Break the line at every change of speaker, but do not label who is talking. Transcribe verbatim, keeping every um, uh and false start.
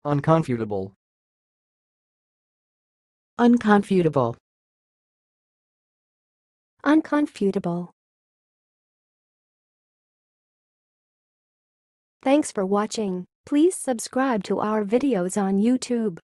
unconfutable,
unconfutable,
unconfutable. Thanks for watching. Please subscribe to our videos on YouTube.